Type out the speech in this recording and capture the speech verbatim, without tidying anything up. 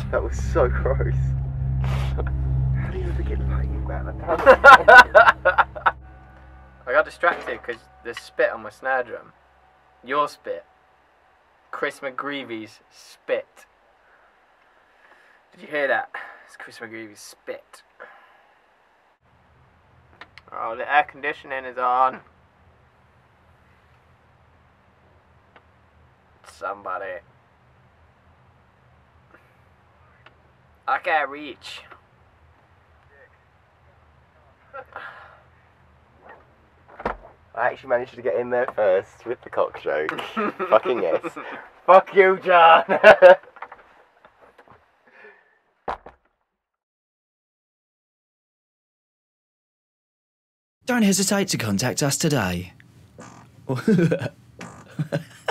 That was so gross. How do you ever get like that? I got distracted because there's spit on my snare drum. Your spit. Chris McGreevy's spit. Did you hear that? It's Chris McGreevy's spit. Oh, the air conditioning is on. Somebody. I can't reach. I actually managed to get in there first with the cock joke. Fucking yes. Fuck you, John! Don't hesitate to contact us today.